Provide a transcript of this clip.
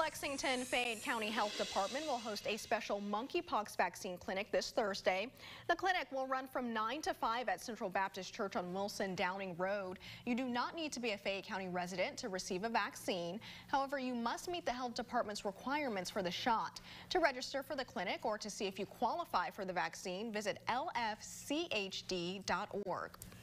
Lexington-Fayette County Health Department will host a special monkeypox vaccine clinic this Thursday. The clinic will run from 9 to 5 at Central Baptist Church on Wilson Downing Road. You do not need to be a Fayette County resident to receive a vaccine. However, you must meet the health department's requirements for the shot. To register for the clinic or to see if you qualify for the vaccine, visit lfchd.org.